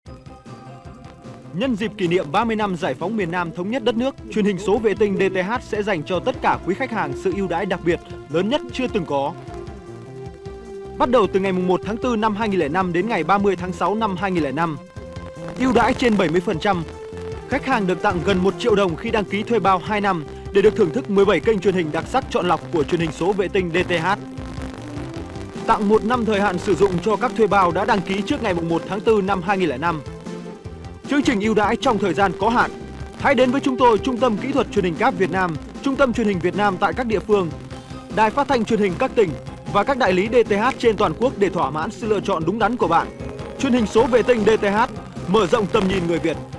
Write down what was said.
Nhân dịp kỷ niệm 30 năm giải phóng miền Nam thống nhất đất nước, truyền hình số vệ tinh DTH sẽ dành cho tất cả quý khách hàng sự ưu đãi đặc biệt lớn nhất chưa từng có. Bắt đầu từ ngày 1 tháng 4 năm 2005 đến ngày 30 tháng 6 năm 2005. Ưu đãi trên 70%. Khách hàng được tặng gần 1 triệu đồng khi đăng ký thuê bao 2 năm để được thưởng thức 17 kênh truyền hình đặc sắc chọn lọc của truyền hình số vệ tinh DTH. Tặng 1 năm thời hạn sử dụng cho các thuê bao đã đăng ký trước ngày 1 tháng 4 năm 2005. Chương trình ưu đãi trong thời gian có hạn. Hãy đến với chúng tôi, Trung tâm Kỹ thuật Truyền hình cáp Việt Nam, Trung tâm Truyền hình Việt Nam tại các địa phương, Đài Phát thanh Truyền hình các tỉnh và các đại lý DTH trên toàn quốc để thỏa mãn sự lựa chọn đúng đắn của bạn. Truyền hình số vệ tinh DTH, mở rộng tầm nhìn người Việt.